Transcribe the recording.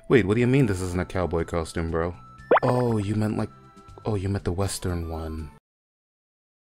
Wait, what do you mean this isn't a cowboy costume, bro? Oh, you meant like... Oh, you meant the Western one.